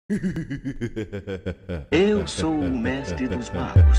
Eu sou o mestre dos magos.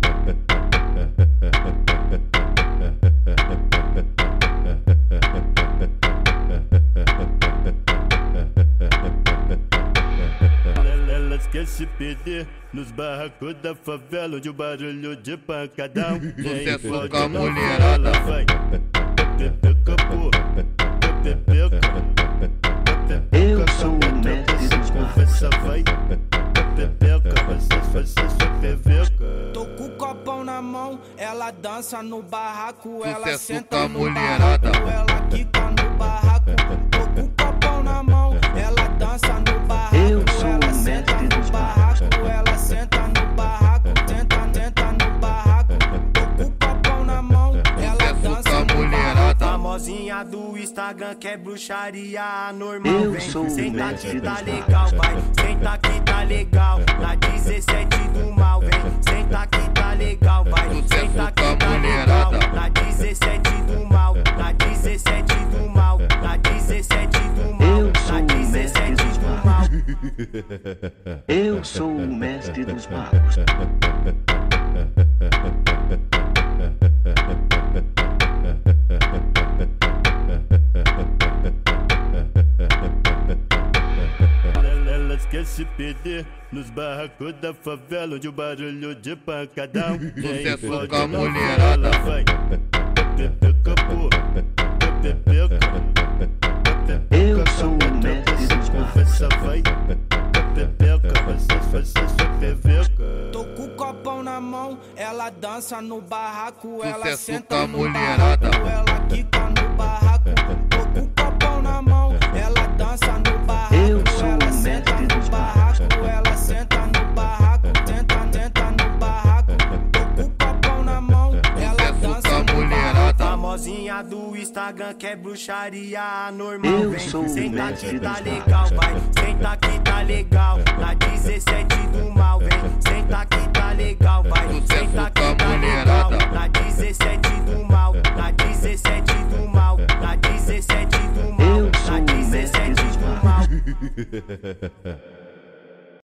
Elas querem se perder nos barracos da favela, onde o barulho de pancadão Sucesso com a mulherada. Vai, pepeca, pô, pepeca. Eu sou o mestre dos magos. Vai, pepeca, você sua pepeca. Tô com o copão na mão, ela dança no barraco, ela Sucesso senta com a no mulherada. barraco, ela quica no barraco. Tô com o copão na mão, ela dança no barraco, Eu sou ela o senta mestre no dos barraco, ela senta no barraco, tenta no barraco. Tô com o copão na mão, ela Sucesso dança com a no mulherada. barraco. Famosinha do Instagram que é bruxaria anormal. Eu Vem, sou o senta mestre que tá dos legal, magos. vai, senta que tá legal. Na 17 do mal, vem, senta que tá legal, vai, Sucesso senta com a que tá legal. mulherada. Na 17 do mal, na 17 do mal, na 17 do mal, Eu sou na o 17 mestre dos do mal. Eu sou o mestre dos magos. Elas querem se perder nos barracos da favela, onde o barulho de pancadão Sucesso com a mulherada. Vai, pepeca, pô, pepeca. Eu sou o mestre dos magos. Vai, pepeca, você sua pepeca. Tô com o copão na mão, ela dança no barraco, ela Sucesso senta com a no mulherada. barraco, ela quica no barraco. Tô com o copão na mão, ela dança no barraco, Eu sou ela o senta mestre no dos barraco, ela senta no barraco, tenta no barraco. Tô com o copão na mão, ela Sucesso dança com a no mulherada. barraco. Famosinha do Instagram que é bruxaria anormal. Eu Vem, sou o senta mestre que tá dos legal, magos. vai, senta que tá legal. Na 17 do mal, vem, senta que tá legal, vai, Sucesso senta com a que tá legal. mulherada. Na 17 do mal, na 17 do mal, na 17 do mal, Eu sou na o 17 mestre dos do magos. mal.